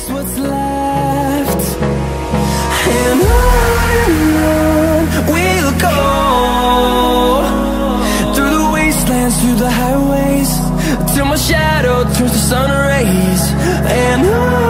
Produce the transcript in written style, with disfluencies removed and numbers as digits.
just what's left. And on we'll go, through the wastelands, through the highways, till my shadow turns to sun rays. And on